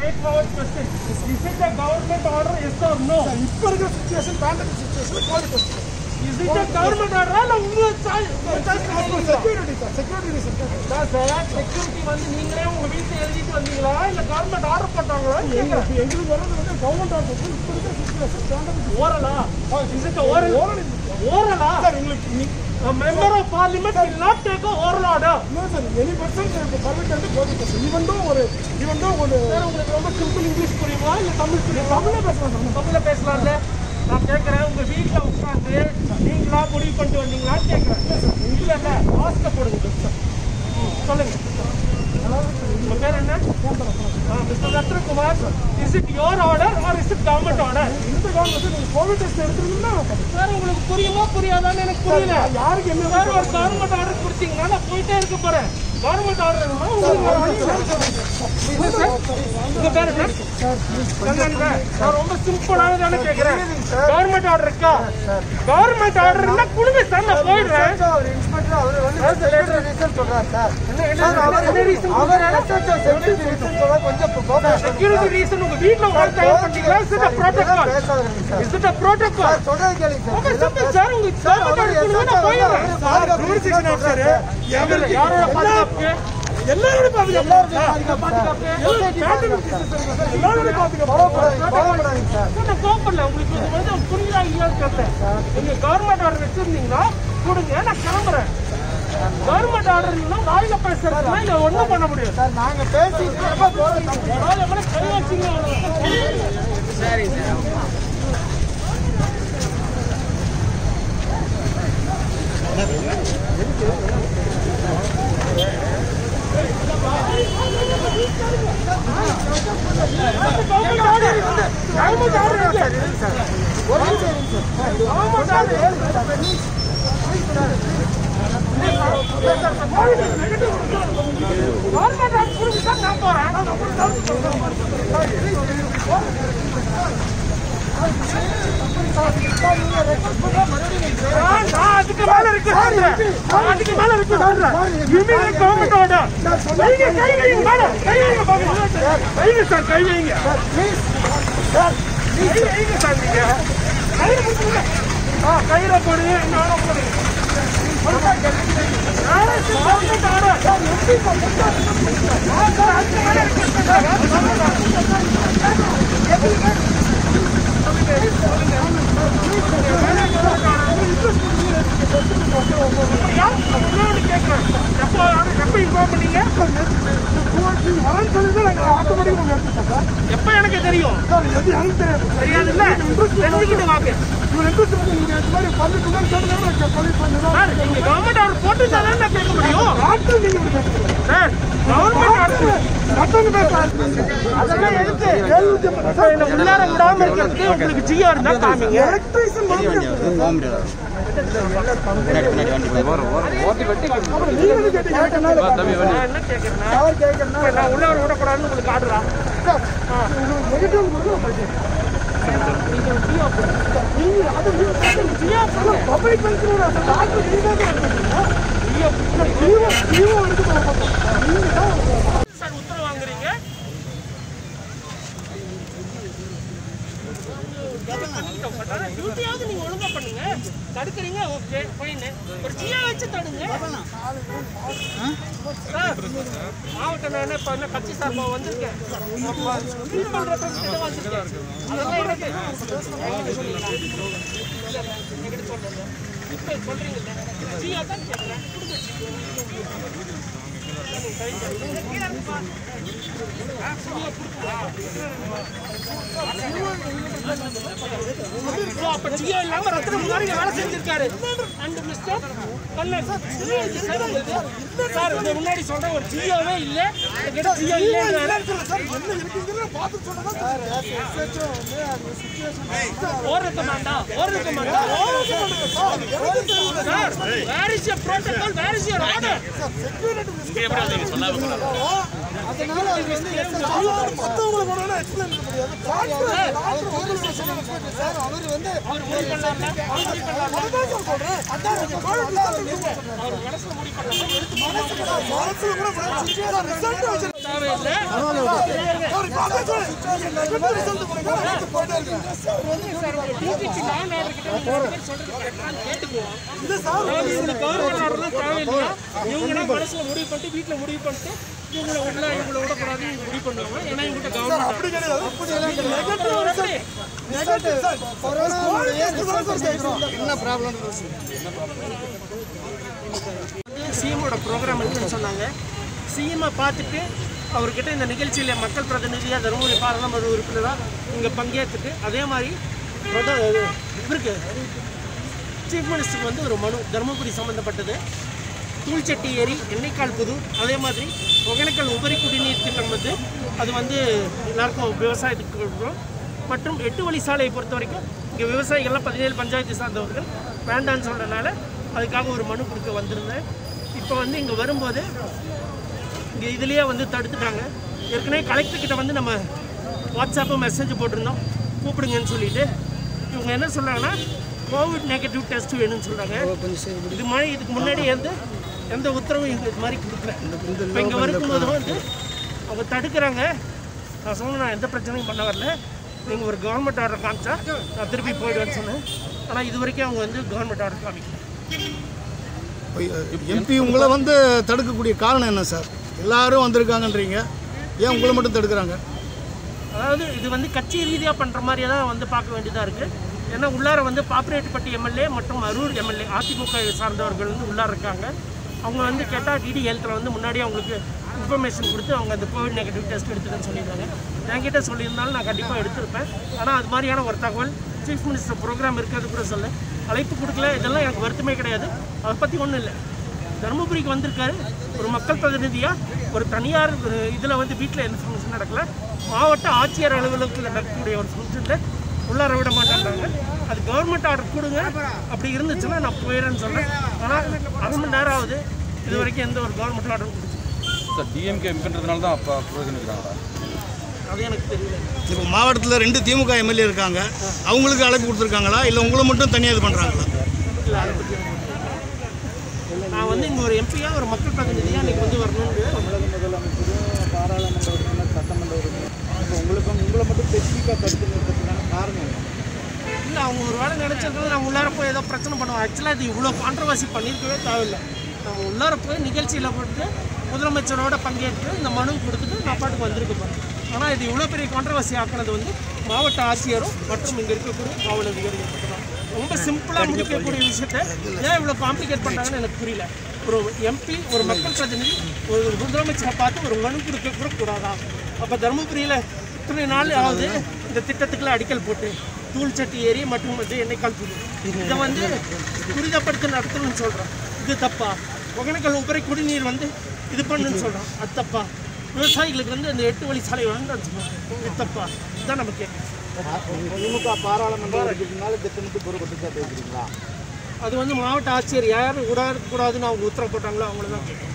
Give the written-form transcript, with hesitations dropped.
straightforward question. Is it a government order, yes or no? Sir, இப்போ இருக்கிற situation pandemic situation quality question. Is it a government order இல்ல உங்க security sir, security reason. Sir security வந்து நீங்களே உங்க வீட்ல எழுதிட்டு வந்தீங்களா இல்ல கவர்மெண்ட் ஆர்டர் போட்டாங்களா? எங்களுக்கு வரது வந்து கவர்மெண்ட் ஆர்டர் இப்போ இருக்கிற situation pandemic ஓரலா? Is it oral? ஓரலா? sir உங்களுக்கு A member of parliament will not take a oral order. no sir, any person permit and quality question. even though ஒரு சார் உங்களுக்கு ரொம்ப சிம்பிள் இங்கிலீஷ் புரியுமா இல்ல தமிழ் புரியுமா? தமிழ்ல பேசலாம்ல. நான் கேட்கறேன் உங்க வீட்ல உட்கார்ந்து நீங்களா முடிவு பண்ணிட்டு வந்தீங்களான்னு கேட்கறேன். இல்ல வாஸ்த போடுங்க சொல்லுங்க. உங்க பேர் என்ன? Mister Ratnakumar. Is it your order or is it government order? இந்த கவர்மெண்ட் நீங்க கோவிட் டெஸ்ட் எடுத்துறீங்கன்னா சார் உங்களுக்கு புரியுமா புரியாதான்னு எனக்கு புரியல. யாருக்கு என்ன சார் ஒரு கவர்மெண்ட் ஆர்டர் கொடுத்தீங்கன்னா நான் போயிட்டே இருக்க போறேன். கவர்மெண்ட் ஆர்டர் உங்க பேர் என்ன? நான் ரொம்ப சிம்பிளானதானே கேட்கிறேன். கவர்மெண்ட் ஆர்டர் இருக்கா? கவர்மெண்ட் ஆர்டர் இருந்தா குடுங்க சார் நான் போயிடுறேன். செக்யூரிட்டி ரீசன் உங்க வீட்ல உட்கார்ந்து தயார் பண்ணீங்களா? Is it a protocol? Is it a protocol? Sir உங்க கவர்மெண்ட் ஆர்டர் கொடுங்க நான் போயிடுறேன். jurisdiction officer யாரோட பாதுகாப்பு? எல்லாரோட பாதுகாப்பு நான் கோபப்படல. உங்களுக்கு இது வந்து புரியுதா இல்லையான்னு கேட்டேன். நீங்க கவர்மெண்ட் ஆர்டர் வச்சிருந்தீங்கன்னா கொடுங்க நான் கிளம்புறேன். கவர்மெண்ட் ஆர்டர் இல்லைன்னா வாயில பேசுறதுனா இதை ஒன்றும் பண்ண முடியாது. சார் நாங்க பேசிட்டு கை வச்சுங்க. சரி நான் போறேன். அதுக்கு மேல இருக்கு அதுக்கு மேல இருக்கு கவர்மெண்ட் ஆர்டர். கை வைங்க மேல கை வைங்க வைங்க சார் கை வைங்க சார் வைங்க சார் நீங்க கையில போடுங்க நானும் போடுங்க. கவர்மெண்ட் ஆர்டர் அதுக்கு மேல எப்ப எனக்கு தெரியும் தெரியாதுல்ல தெரிஞ்சுக்கிட்டு வாங்க. நீங்க கவர்மெண்ட் ஆர்டர் போட்டு தான் நான் கேட்க முடியும். சார் கவர்மெண்ட் ஆர்டர் அதெல்லாம் எதுக்கு என்ன உள்ளார விடாம இருக்கிறதுக்கு உங்களுக்கு ஜியோ இருந்தா காமிங்க. என்ன கேட்கறேன்னா நான் உள்ளார விடக்கூடாதுன்னு உங்களுக்கு ஆடுறா சார் உத்தரவு வாங்குறீங்க. டியூட்டியாவது நீங்க ஒழுங்கா பண்ணுங்க. தடுக்கிறீங்க ஓகே ஃபைன். ஒரு ஜியா வச்சு தடுங்க. மாவட்ட நான் இப்ப என்ன கட்சி சார்பா வந்திருக்கேன். அதெல்லாம் எனக்கு சொல்றீங்க ஜியா தான் கேட்கிறேன். அப்ப ஜியோ இல்லாம ரத்ன முன்னாடி வேலை செஞ்சிருக்காரு. அண்ட் மிஸ்டர் கல்லன் சார் முன்னாடி சொல்ற ஒரு ஜியோவே இல்ல ஜியோ இல்ல ஓரக்க மாண்டா sir where is your protocol where is your order அதனால அது வந்து மத்தவங்க பேப்பர்ல போனா எக்ஸ்பிளைன் பண்ண முடியாது. அவர் போலீஸ் ஸ்டேஷன்ல போயிட்டு சார் அவர் வந்து அவர் முடிவு பண்ணலாம்ல அதுதான் சார் சொல்றேன். அதான் கோவிட் அவர் மனசுல முடிவு பண்ணலாம் எடுத்து மனசுல கூட ரிசல்ட் வச்சு தேவையில்லை அவர் பாக்க சொல்லுங்க ரிசல்ட் பண்ணுங்க போயிட்டே இருக்கேன் சார் டிஜிபி நான் ஆர்டர் கிட்ட சொல்றது கேட்டுக்குவோம் இல்ல சார் இந்த கவர்மெண்ட் ஆர்டர்லாம் தேவையில்லையா இவங்க மனசுல முடிவு பண்ணிட்டு வீட்டுல முடிவு பண்ணிட்டு இவங்களை விடக்கூடாது முடிவு பண்ணுவாங்க ஏன்னா இவங்க கவர்மெண்ட் அப்படி கிடையாது நெகட்டிவ் சார் கொரோனா என்ன ப்ராப்ளம் சிஎம்மோட ப்ரோக்ராம் இருக்குன்னு சொன்னாங்க. சிஎம்ஐ பார்த்துட்டு அவர்கிட்ட இந்த நிகழ்ச்சியில் மக்கள் பிரதிநிதியாக தருமபுரி பாராளுமன்ற உறுப்பினராக இங்கே பங்கேற்றுட்டு அதே மாதிரி இவருக்கு சீஃப் மினிஸ்டருக்கு வந்து ஒரு மனு தருமபுரி சம்மந்தப்பட்டது தூள்செட்டி ஏரி எண்ணெய்க்கால் புதூர் அதே மாதிரி ஒகேனக்கல் உபரி குடிநீர் திட்டம் வந்து அது வந்து எல்லாருக்கும் விவசாயத்துக்கு கொடுக்குறோம் மற்றும் 8 வழி சாலையை பொறுத்த வரைக்கும் இங்கே விவசாயிகள்லாம் 17 பஞ்சாயத்து சார்ந்தவர்கள் வேண்டான்னு சொல்கிறனால அதுக்காக ஒரு மனு கொடுக்க வந்திருந்தேன். இப்போ வந்து இங்கே வரும்போது இங்கே இதுலேயே வந்து தடுத்துட்டாங்க. ஏற்கனவே கலெக்டர்கிட்ட வந்து நம்ம வாட்ஸ்அப்பு மெசேஜ் போட்டிருந்தோம் கூப்பிடுங்கன்னு சொல்லிட்டு இவங்க என்ன சொல்கிறாங்கன்னா கோவிட் நெகட்டிவ் டெஸ்ட் வேணும்னு சொல்கிறாங்க. இது மாதிரி இதுக்கு முன்னாடி எந்த உத்தரவும் இது மாதிரி கொடுக்கல. இப்போ இங்கே வரும்போது வந்து அவங்க தடுக்கிறாங்க. நான் சொன்னேன் நான் எந்த பிரச்சனையும் பண்ண வரல, நீங்கள் ஒரு கவர்மெண்ட் ஆர்டர் காமிச்சா நான் திருப்பி போயிடுவேன்னு சொன்னேன். ஆனால் இது வரைக்கும் அவங்க வந்து கவர்மெண்ட் ஆர்டர் காமிக்கல. எம்பி உங்களை வந்து தடுக்கக்கூடிய காரணம் என்ன சார்? எல்லாரும் வந்திருக்காங்கன்றீங்க, ஏன் உங்களை மட்டும் தடுக்கிறாங்க? அதாவது இது வந்து கட்சி ரீதியாக பண்ணுற மாதிரியே தான் வந்து பார்க்க வேண்டியதாக இருக்குது. ஏன்னா உள்ளார வந்து பாப்பிரேட்டுப்பட்டி எம்எல்ஏ மற்றும் அரூர் எம்எல்ஏ அதிமுக சார்ந்தவர்கள் வந்து உள்ளார இருக்காங்க. அவங்க வந்து கேட்டால் டிடி ஹெல்த்தில் வந்து முன்னாடியே அவங்களுக்கு இன்ஃபர்மேஷன் கொடுத்து அவங்க அந்த கோவிட் நெகட்டிவ் டெஸ்ட் எடுத்துக்கன்னு சொல்லியிருந்தாங்க. என்கிட்ட சொல்லியிருந்தாலும் நான் கண்டிப்பாக எடுத்திருப்பேன். ஆனால் அது மாதிரியான ஒரு தகவல் சீஃப் மினிஸ்டர் ப்ரோக்ராம் இருக்கிறது கூட சொல்ல அழைப்பு கொடுக்கல. இதெல்லாம் எனக்கு வருத்தமே கிடையாது. அதை பற்றி ஒன்றும் இல்லை. தருமபுரிக்கு வந்திருக்காரு ஒரு மக்கள் பிரதிநிதியாக ஒரு தனியார் இதில் வந்து வீட்டில் எந்த ஃபங்க்ஷன் நடக்கல, மாவட்ட ஆட்சியர் அலுவலகத்தில் நடக்கக்கூடிய ஒரு ஃபங்க்ஷனில் உள்ளார விட மாட்டேன்றாங்க. அது கவர்மெண்ட் ஆர்டர் கொடுங்க, அப்படி இருந்துச்சுன்னா நான் போயிடுறேன்னு சொல்கிறேன். ஆனால் 1/2 மணி நேரம் ஆகுது, இது வரைக்கும் எந்த ஒரு கவர்மெண்ட் ஆர்டரும் கொடுத்து சார் டிஎம்கே எம்பின்றதுனால தான் அப்போ புரோஜனிக்கிறாங்களா? அது எனக்கு தெரியல. இப்போ மாவட்டத்தில் 2 திமுக எம்எல்ஏ இருக்காங்க, அவங்களுக்கு அழைப்பு கொடுத்துருக்காங்களா இல்லை உங்களை மட்டும் தனியாக இது பண்ணுறாங்களா? இல்லை அதை பற்றி நான் வந்து இங்கே ஒரு எம்பியாக ஒரு மக்கள் பிரதிநிதியாக இன்றைக்கி வந்து வரணும்னு தமிழக முதலமைச்சரும் பாராளுமன்ற உறுப்பினர் சட்டமன்ற உறுப்பினர் இப்போ உங்களை மட்டும் ஸ்பெசிஃபிக்காக தடுத்து நிறுத்தத்துக்கான காரணம் என்ன? இல்லை அவங்க ஒரு வேலை நினச்சிருக்கிறது நான் உள்ளார போய் ஏதோ பிரச்சனை பண்ணுவோம். ஆக்சுவலாக இது இவ்வளோ கான்ட்ரவர்சி பண்ணியிருக்கவே தேவையில்லை. நம்ம உள்ளார போய் நிகழ்ச்சியில் போட்டு முதலமைச்சரோட பங்கேற்று இந்த மனு கொடுத்துட்டு நான் பாட்டுக்கு வந்திருக்க போகிறேன். ஆனால் இது இவ்வளோ பெரிய கான்ட்ரவர்சி ஆக்கினது வந்து மாவட்ட ஆட்சியரும் மற்றும் இங்கே இருக்கக்கூடிய காவல் அதிகாரிகள் தான். ரொம்ப சிம்பிளாக முடிக்கக்கூடிய விஷயத்தை ஏன் இவ்வளோ காம்ப்ளிகேட் பண்ணுறாங்கன்னு எனக்கு புரியல. ஒரு எம்பி ஒரு மக்கள் பிரதிநிதி ஒரு முதலமைச்சரை பார்த்து ஒரு மனு கொடுக்க கூட கூடாதா? அப்போ தருமபுரியில் இத்தனை நாள் ஆகுது இந்த திட்டத்துக்குள்ள அடிக்கல் போட்டு தூள்செட்டி ஏரி மற்றும் வந்து எண்ணெய்க்கால் புதூர் இதை வந்து துரிதப்படுத்தி நடத்தணும்னு சொல்கிறோம். இது தப்பா? ஒகேனக்கல் உபரி குடிநீர் வந்து இது பண்ணுன்னு சொல்கிறோம், அது தப்பா? விவசாயிகளுக்கு வந்து அந்த 8 வழி சாலை வேணும்னு சொல்லுவாங்க, இது தப்பா? இதுதான் நம்ம கேட்குறோம். திமுக பாராளுமன்ற உறுப்பினர்னால திட்டமிட்டு பொறுப்பட்டு பேசுறீங்களா? அது வந்து மாவட்ட ஆட்சியர் யாரும் கூடாதுன்னு அவங்க உத்தரவு போட்டாங்களோ அவங்கள தான் கேட்குறோம்.